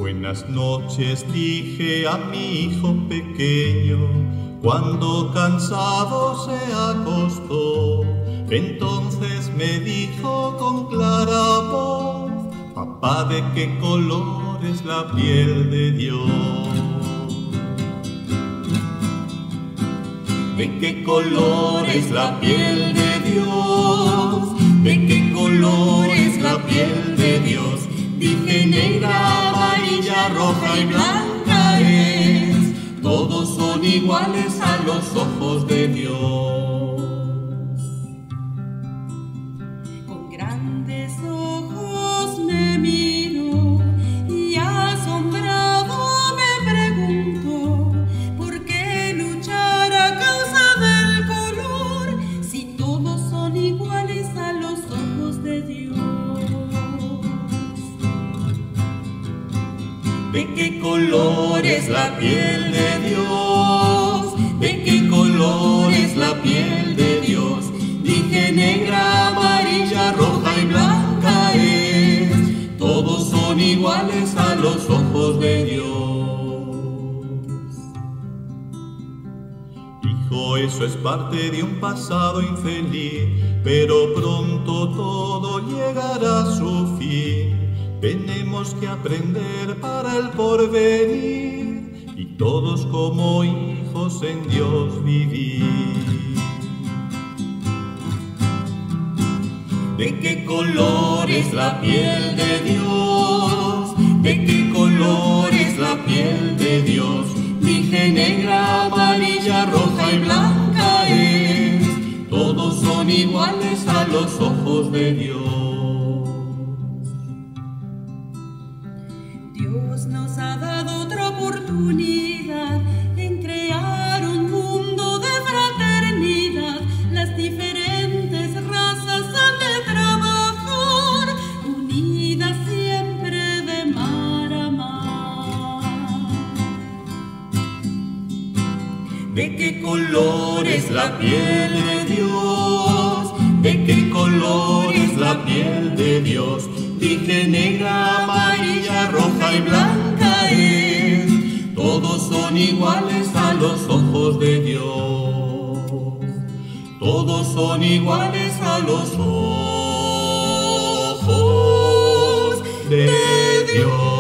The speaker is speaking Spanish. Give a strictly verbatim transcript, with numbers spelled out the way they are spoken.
Buenas noches, dije a mi hijo pequeño, cuando cansado se acostó. Entonces me dijo con clara voz: papá, ¿de qué color es la piel de Dios? ¿De qué color es la piel de Dios? ¿De qué color es la piel de Dios? Dije: negra, amarilla, roja y blanca es. Todos son iguales a los ojos de Dios. Con grandes ojos me miro y asombrado me pregunto: ¿por qué luchar a causa del color si todos son iguales a los ojos de Dios? ¿De qué color es la piel de Dios? ¿De qué color es la piel de Dios? Dije: negra, amarilla, roja y blanca es. Todos son iguales a los ojos de Dios. Hijo, eso es parte de un pasado infeliz, pero pronto todo llegará a su fin. Tenemos que aprender para el porvenir y todos como hijos en Dios vivir. ¿De qué color es la piel de Dios? ¿De qué color es la piel de Dios? Dije: negra, amarilla, roja y blanca es. Todos son iguales a los ojos de Dios. Dios nos ha dado otra oportunidad en crear un mundo de fraternidad. Las diferentes razas han de trabajar unidas siempre de mar a mar. ¿De qué color es la piel de Dios? ¿De qué color es la piel de Dios? Dije: negra, amarilla, roja y blanca es. Todos son iguales a los ojos de Dios. Todos son iguales a los ojos de Dios.